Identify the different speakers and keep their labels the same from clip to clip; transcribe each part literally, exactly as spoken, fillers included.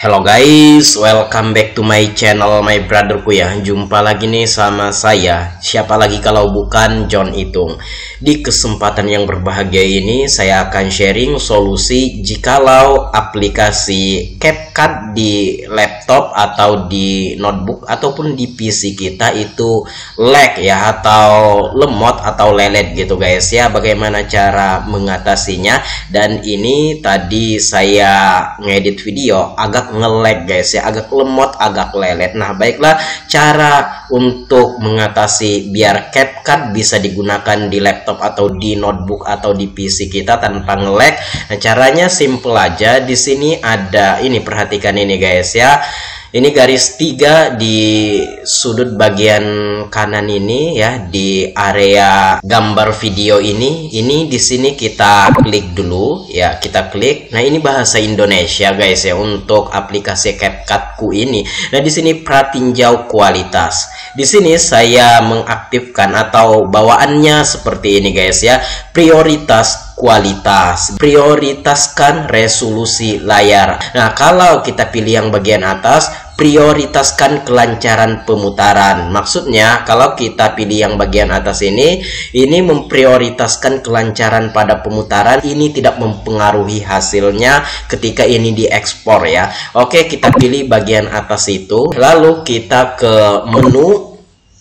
Speaker 1: Hello guys, welcome back to my channel, my brotherku ya. Jumpa lagi nih sama saya. Siapa lagi kalau bukan John Itung. Di kesempatan yang berbahagia ini saya akan sharing solusi jikalau aplikasi CapCut di laptop atau di notebook ataupun di P C kita itu lag ya, atau lemot atau lelet gitu guys ya. Bagaimana cara mengatasinya? Dan ini tadi saya ngedit video agak nge-lag guys ya, agak lemot, agak lelet. Nah, baiklah, cara untuk mengatasi biar CapCut bisa digunakan di laptop atau di notebook atau di P C kita tanpa nge-lag. Nah, caranya simple aja. Di sini ada ini, perhatikan ini guys ya. Ini garis tiga di sudut bagian kanan ini ya, di area gambar video ini. Ini di sini kita klik dulu ya, kita klik. Nah, ini bahasa Indonesia guys ya untuk aplikasi CapCut-ku ini. Nah, di sini pratinjau kualitas. Di sini saya mengaktifkan atau bawaannya seperti ini guys ya. Prioritas kualitas, prioritaskan resolusi layar. Nah, kalau kita pilih yang bagian atas, prioritaskan kelancaran pemutaran. Maksudnya kalau kita pilih yang bagian atas ini, ini memprioritaskan kelancaran pada pemutaran. Ini tidak mempengaruhi hasilnya ketika ini diekspor ya. Oke, kita pilih bagian atas itu, lalu kita ke menu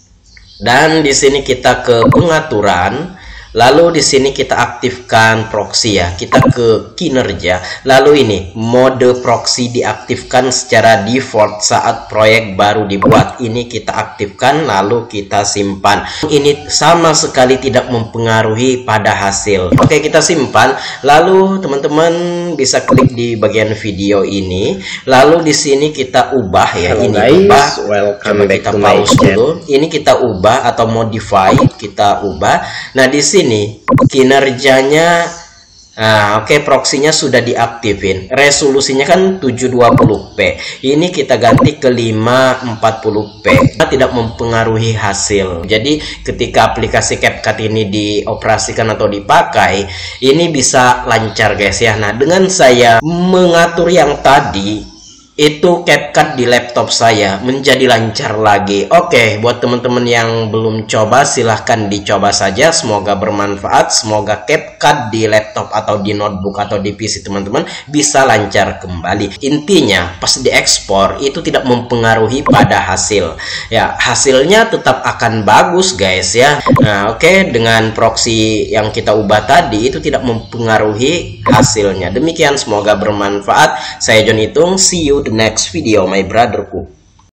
Speaker 1: dan di sini kita ke pengaturan. Lalu di sini kita aktifkan proxy ya. Kita ke kinerja. Lalu ini mode proxy diaktifkan secara default saat proyek baru dibuat. Ini kita aktifkan lalu kita simpan. Ini sama sekali tidak mempengaruhi pada hasil. Oke, kita simpan. Lalu teman-teman bisa klik di bagian video ini. Lalu di sini kita ubah ya.
Speaker 2: Hello
Speaker 1: ini
Speaker 2: guys,
Speaker 1: ubah.
Speaker 2: welcome
Speaker 1: Coba
Speaker 2: back
Speaker 1: kita
Speaker 2: to my
Speaker 1: pause dulu. Ini kita ubah atau modify, kita ubah. Nah, di sini Ini kinerjanya, nah oke, okay, proxinya sudah diaktifin. Resolusinya kan tujuh dua puluh p. Ini kita ganti ke lima empat puluh p. Tidak mempengaruhi hasil. Jadi ketika aplikasi CapCut ini dioperasikan atau dipakai, ini bisa lancar guys ya. Nah, dengan saya mengatur yang tadi, itu CapCut di laptop saya menjadi lancar lagi. Oke, buat teman-teman yang belum coba, silahkan dicoba saja. Semoga bermanfaat. Semoga CapCut di laptop atau di notebook atau di P C teman-teman bisa lancar kembali. Intinya pas diekspor itu tidak mempengaruhi pada hasil ya, hasilnya tetap akan bagus guys ya. Nah, oke, dengan proxy yang kita ubah tadi itu tidak mempengaruhi hasilnya. Demikian, semoga bermanfaat. Saya John Itung, see you the next video, my brotherku.